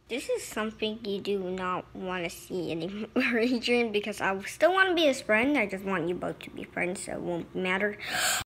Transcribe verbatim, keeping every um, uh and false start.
This is something you do not want to see anymore, Adrian, because I still want to be his friend. I just want you both to be friends, so it won't matter.